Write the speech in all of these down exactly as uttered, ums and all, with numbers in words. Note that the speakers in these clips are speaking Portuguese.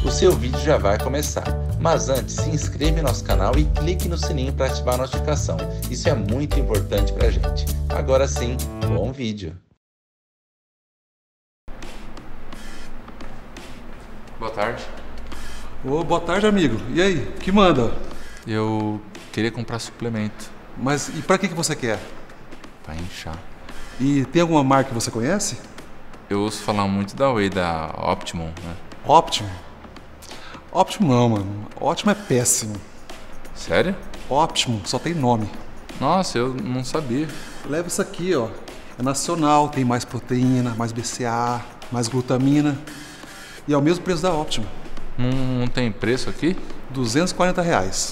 o seu vídeo já vai começar. Mas antes, se inscreva em nosso canal e clique no sininho para ativar a notificação. Isso é muito importante pra gente. Agora sim, bom vídeo. Boa tarde. Ô, boa tarde, amigo. E aí, o que manda? Eu queria comprar suplemento. Mas e pra que que você quer? Pra inchar. E tem alguma marca que você conhece? Eu ouço falar muito da Whey, da Optimum, né? Optimum? Optimum não, mano. Optimum é péssimo. Sério? Optimum só tem nome. Nossa, eu não sabia. Leva isso aqui, ó. É nacional, tem mais proteína, mais B C A, mais glutamina. E é o mesmo preço da Optimum. Não, não tem preço aqui? duzentos e quarenta reais.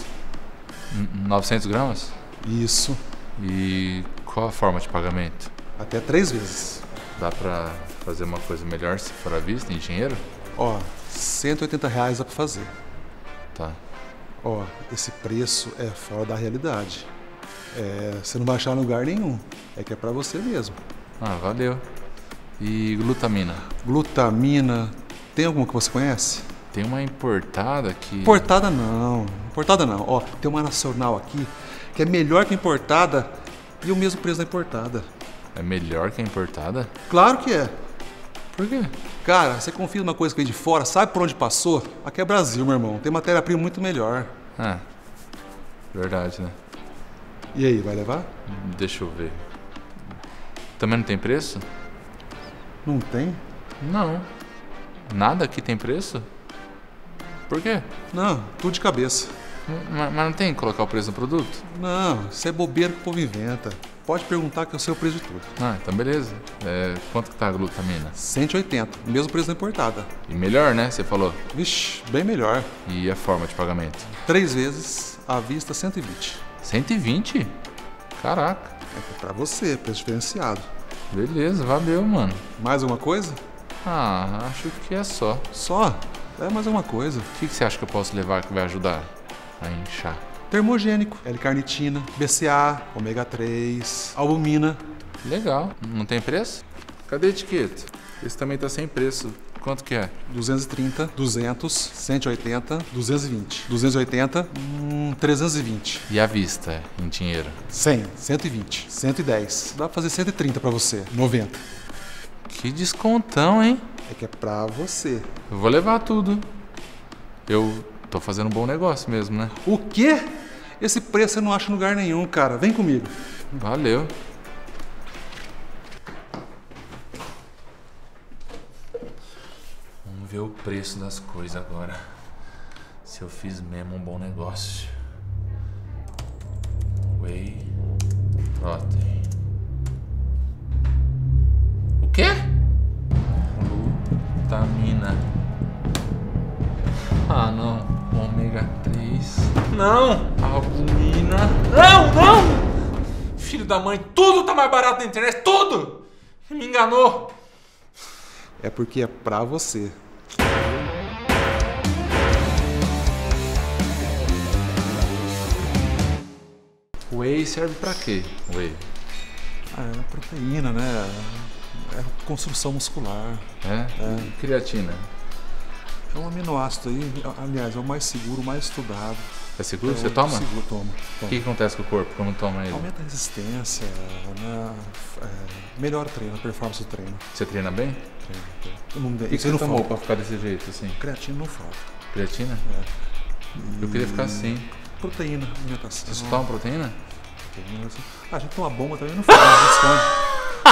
N- novecentos gramas? Isso. E qual a forma de pagamento? Até três vezes. Dá pra fazer uma coisa melhor se for à vista, em dinheiro? Ó, cento e oitenta reais dá pra fazer. Tá. Ó, esse preço é fora da realidade. É, você não vai achar em lugar nenhum. É que é pra você mesmo. Ah, valeu. E glutamina? Glutamina. Tem alguma que você conhece? Tem uma importada que... Importada não. Importada não. Ó, tem uma nacional aqui que é melhor que a importada e o mesmo preço da importada. É melhor que a importada? Claro que é. Por quê? Cara, você confia numa coisa que vem de fora, sabe por onde passou? Aqui é Brasil, meu irmão. Tem matéria-prima muito melhor. Ah, verdade, né? E aí, vai levar? Deixa eu ver. Também não tem preço? Não tem? Não. Nada aqui tem preço? Por quê? Não, tudo de cabeça. Mas, mas não tem que colocar o preço do produto? Não, isso é bobeira que o povo inventa. Pode perguntar que eu sei o preço de tudo. Ah, então beleza. É, quanto que tá a glutamina? cento e oitenta, mesmo preço da importada. E melhor, né? Você falou. Vixe, bem melhor. E a forma de pagamento? Três vezes, à vista cento e vinte. cento e vinte? Caraca. É pra você, preço diferenciado. Beleza, valeu, mano. Mais alguma coisa? Ah, acho que é só. Só? É mais alguma coisa. O que, que você acha que eu posso levar que vai ajudar a inchar? Termogênico, L-carnitina, B C A, ômega três, albumina. Legal. Não tem preço? Cadê a etiqueta? Esse também tá sem preço. Quanto que é? duzentos e trinta, duzentos, cento e oitenta, duzentos e vinte. duzentos e oitenta, hum, trezentos e vinte. E à vista, em dinheiro? cem, cento e vinte, cento e dez. Dá pra fazer cento e trinta pra você, noventa. Que descontão, hein? É que é pra você. Eu vou levar tudo. Eu tô fazendo um bom negócio mesmo, né? O quê? Esse preço você não acha em lugar nenhum, cara. Vem comigo. Valeu. Vamos ver o preço das coisas agora. Se eu fiz mesmo um bom negócio. Whey Protein. O quê? Glutamina. Ah, não. Ômega três. Não! Albumina. Não, não! Filho da mãe, tudo tá mais barato na internet, tudo! Me enganou. É porque é pra você. Whey serve pra quê? Whey. Ah, é proteína, né? É construção muscular. É? E creatina. É um aminoácido aí, aliás, é o mais seguro, o mais estudado. É seguro? É Você o toma? Seguro, toma. O toma. que, que acontece com o corpo quando toma ele? Aumenta a resistência, né? É, melhora o treino, a performance do treino. Você treina bem? treino, treino. Não, O que, que isso você não tomou falta. pra ficar desse jeito, assim? Creatina não falta. Creatina? É. Eu queria ficar assim. Proteína, alimentação. Você só toma proteína? Proteína, assim. Ah, a gente toma bomba também não falta, a gente esconde.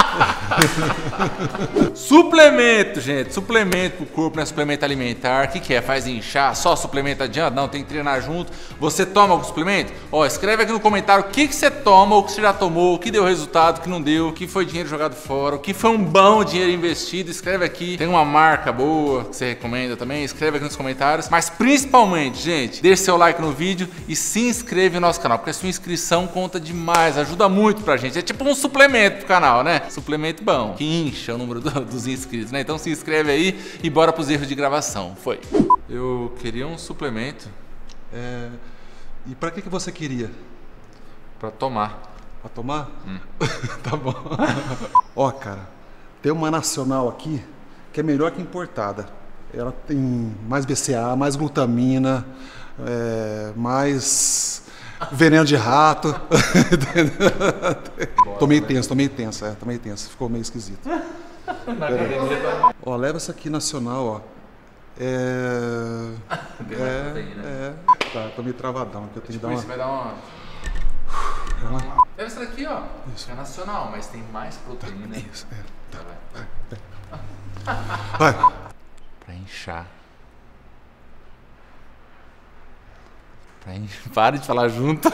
Suplemento, gente. Suplemento pro corpo, não é suplemento alimentar. O que, que é? Faz inchar? Só suplemento adianta? Não, tem que treinar junto. Você toma algum suplemento? Ó, escreve aqui no comentário o que, que você toma, o que você já tomou, o que deu resultado, o que não deu, o que foi dinheiro jogado fora, o que foi um bom dinheiro investido. Escreve aqui. Tem uma marca boa que você recomenda também? Escreve aqui nos comentários. Mas principalmente, gente, deixe seu like no vídeo e se inscreve no nosso canal, porque a sua inscrição conta demais, ajuda muito pra gente. É tipo um suplemento pro canal, né? Suplemento bom, que incha o número do, dos inscritos, né? Então se inscreve aí e bora pros erros de gravação. Foi. Eu queria um suplemento. É... E pra que, que você queria? Pra tomar. Pra tomar? Hum. Tá bom. Ó, cara, tem uma nacional aqui que é melhor que importada. ela tem mais B C A, mais glutamina, é, mais veneno de rato. Tô meio tenso, tô meio tenso, é, tô meio tenso, ficou meio esquisito. Ó, leva essa aqui nacional, ó. É. É, é. Tá, tô meio travadão, que eu tenho que dar uma. Você vai dar uma. Leva essa daqui, ó. Isso. É nacional, mas tem mais proteína. Isso, é. Tá, vai. Vai. Vai. Pra inchar. Pra inchar. Para de falar junto.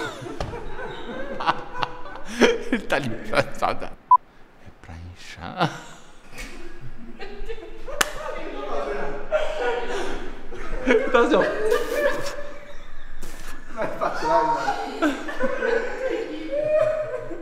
Ele tá ali. É pra inchar. Então assim, ó.